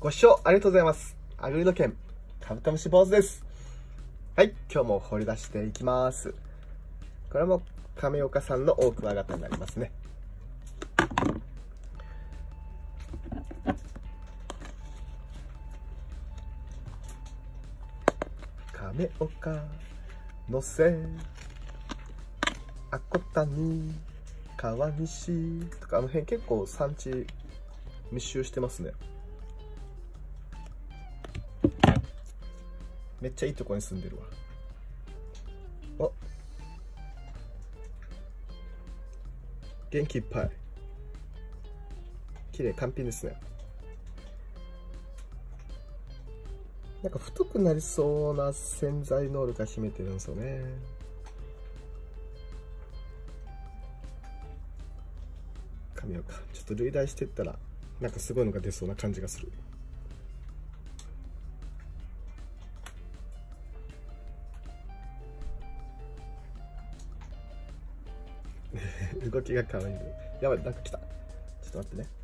ご視聴ありがとうございます。アグリの県、カブトムシ坊主です。はい、今日も掘り出していきます。これも亀岡さんのオオクワガタになりますね。亀岡のせあこたに川西とか、あの辺結構産地密集してますね。めっちゃいいとこに住んでるわ。元気いっぱい。綺麗、完璧ですね。なんか太くなりそうな潜在能力が秘めてるんですよね。神岡、ちょっと類題してったらなんかすごいのが出そうな感じがする。動きが可愛い。やばい、なんか来た。ちょっと待ってね。